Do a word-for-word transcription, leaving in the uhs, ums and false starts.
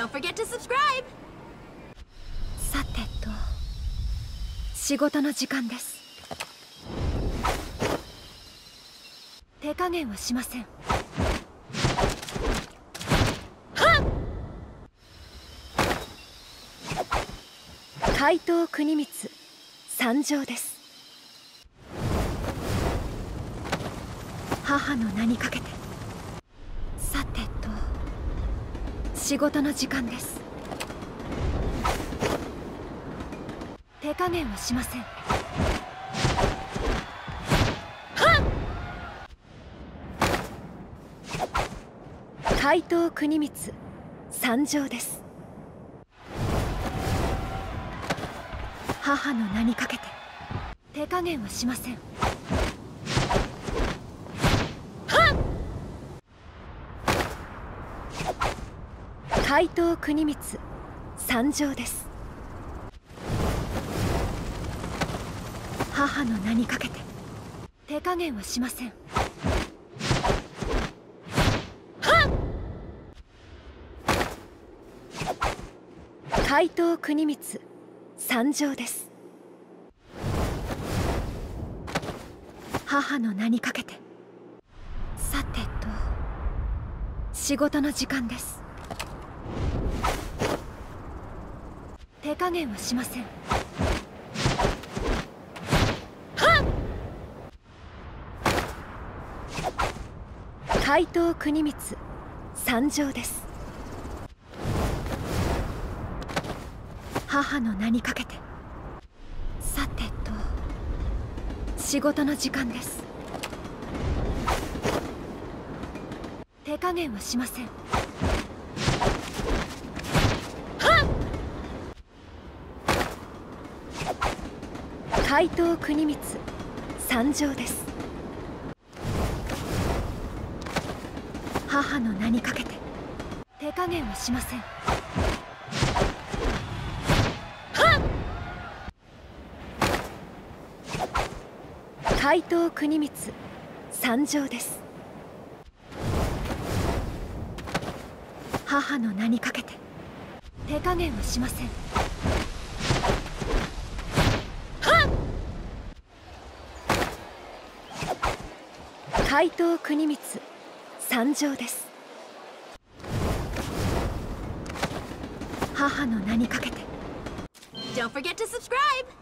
Don't forget to subscribe! さてと、仕事の時間です。手加減はしません。怪盗国光参上です。母の名にかけて。さてと、仕事の時間です。手加減はしません。怪盗国光参上です。母の名にかけて。手加減はしません。怪盗国光参上です。母の名にかけて。手加減はしません。怪盗国光参上です。母の名にかけて。さてと、仕事の時間です。手加減はしません。怪盗国光参上です。母の名にかけて。さてと、仕事の時間です。手加減はしません。怪盗国光参上です。母の名にかけて。手加減はしません。怪盗国光参上です。母の名にかけて。手加減はしません。怪盗国光参上です。母の名にかけて。 Don't forget to subscribe!